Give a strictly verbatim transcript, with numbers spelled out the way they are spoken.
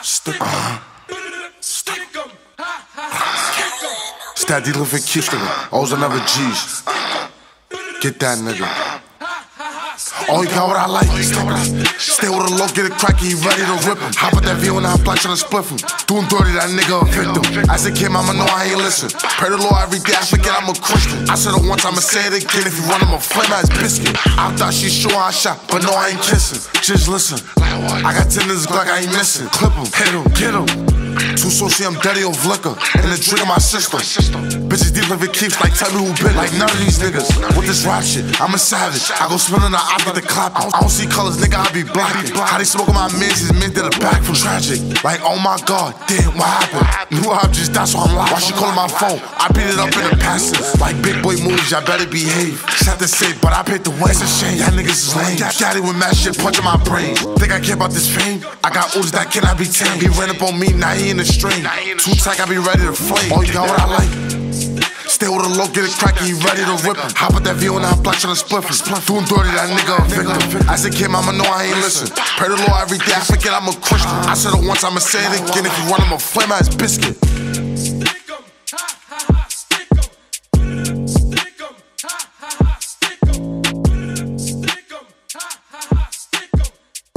Stick uh-huh. It's that dealing for keeps, nigga. O's another G's. Get that, nigga. Oh, you got what I like. Stay with a low, get it cracky, he ready to rip him. Hop out that V when I'm black tryna split him. Doing dirty, that nigga a victim. As a kid, mama know I ain't listen. Pray the Lord every day, I forget I'm a Christian. I said it once, I'ma say it again. If you run, I'ma flame out his biscuit. I thought she sure I shot, but no, I ain't kissing. Just listen. I got ten niggas Glock, I ain't missing. Clip him, hit him, get him. Too saucy, I'm dirty of liquor. And the drink in my system. Bitches deep if it keeps, like tell me who been. Like none of these niggas. With this rap shit, I'm a savage. I go spin on the eye, get the clap. I don't see colors, nigga, I be blacking. How they smoking my mins, his men did a back from tragic. Like, oh my god, damn, what happened? New objects, that's why I'm locked. Why she calling my phone? I beat it up in the passes. Like big boy movies, y'all better behave. Shot the safe, but I paid the way. It's a shame, y'all niggas is lame. Daddy with mad shit punching my brain. Think I care about this fame? I got oldest that cannot be tamed. He ran up on me, now he in the stream. Too tight, I be ready to flame. Oh, you got what I like? Stay with a low, get it cracky, he ready to rip him. Hop out that V when I'm black tryna split him. Doing dirty, that nigga a victim. As a kid, mama know I ain't listen. Pray the Lord every day, I forget I'm a Christian. I said it once, I'ma say it again. If you run, I'ma flame out his biscuit.